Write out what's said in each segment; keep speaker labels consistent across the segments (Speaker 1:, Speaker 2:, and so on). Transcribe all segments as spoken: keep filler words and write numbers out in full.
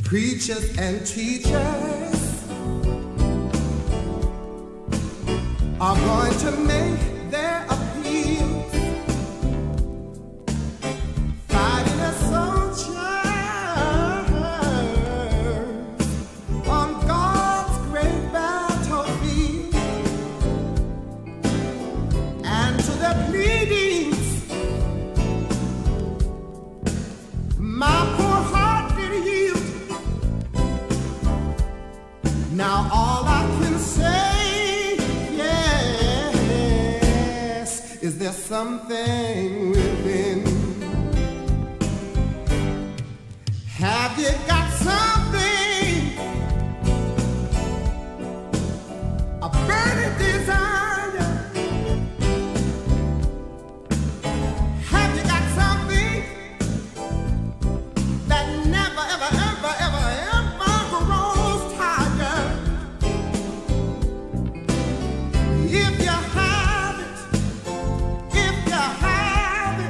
Speaker 1: Preachers and teachers are going to make their appeals, fighting as soldiers on God's great battlefield, and to their pleadings, my poor heart did yield. Now all I can say, yes, is there something within? Have you got something, a burning desire? Have you got something that never, ever, ever, ever, ever grows tired? If you have it, if you have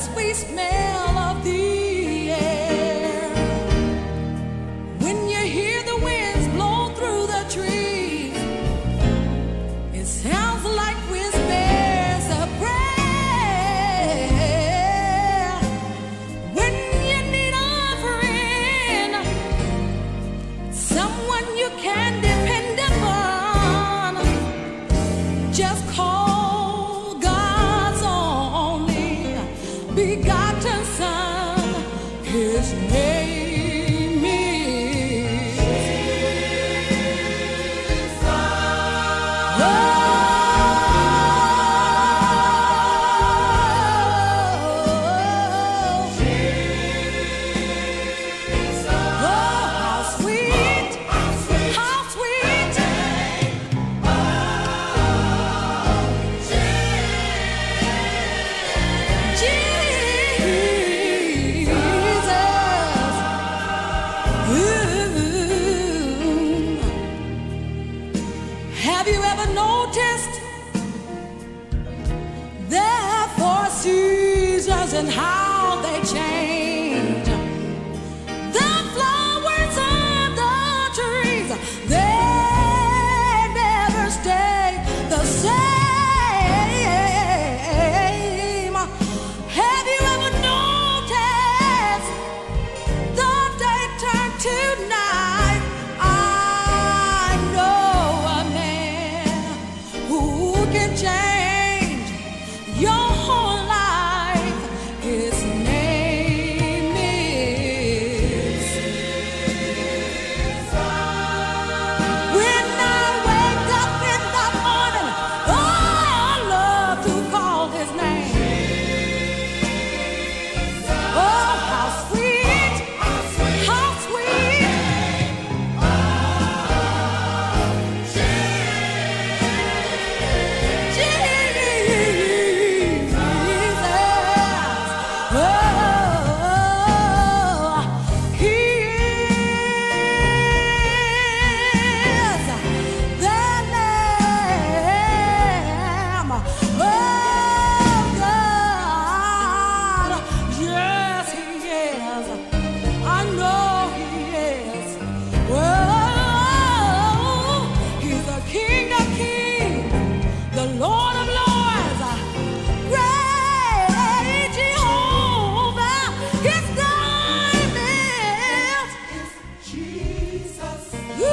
Speaker 2: sweet smell of the air. When you hear the winds blow through the trees, it sounds like whispers of prayer. When you need a friend, someone you can depend upon, just call God's only begotten Son. His name is Jesus. Oh, Jesus. Oh, how sweet, how sweet. Have you ever noticed their four seasons and how they change? The flowers on the trees, they never stay the same. Have you ever noticed the day turned to night? I know a man who can change your whole life. His name is when I wake up in the morning, oh, I love to call his name. Oh, how sweet, how sweet. Jesus. Oh, he is the Lamb of God. Yes, he is. I know he is. Whoa, he's the King of Kings, the Lord of Lords, great Jehovah. His name is Jesus.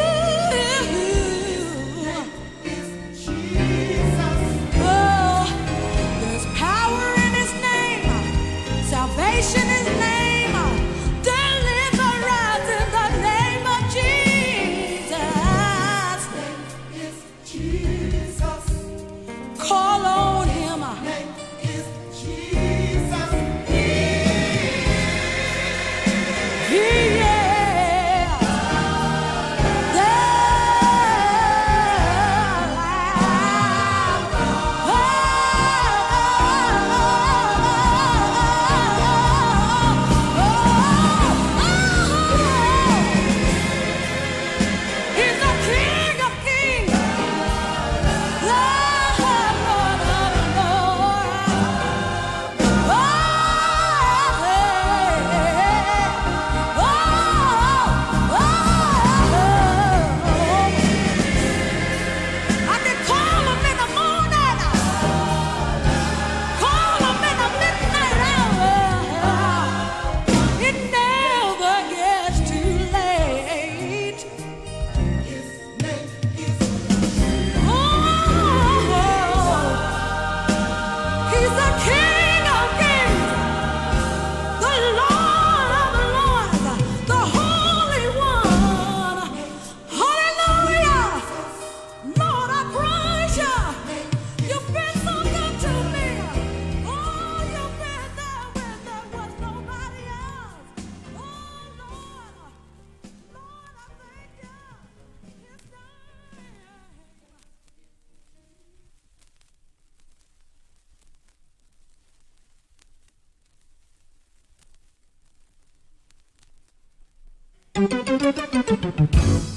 Speaker 2: Oh, there's power in his name, salvation in his name, deliverance in the name of Jesus. Call on him. He is the He's the King of Kings, Lord of Lords. Oh, oh, oh. I can call him in the morning, call him in the midnight hour. It never gets too late. Oh, he's the King of Kings, the Lord of Lords, the Holy One. Hallelujah. Lord, I praise you. You've been so good to me. Oh, you've been there when there was nobody else. Oh, Lord. Lord, I thank you. It's time.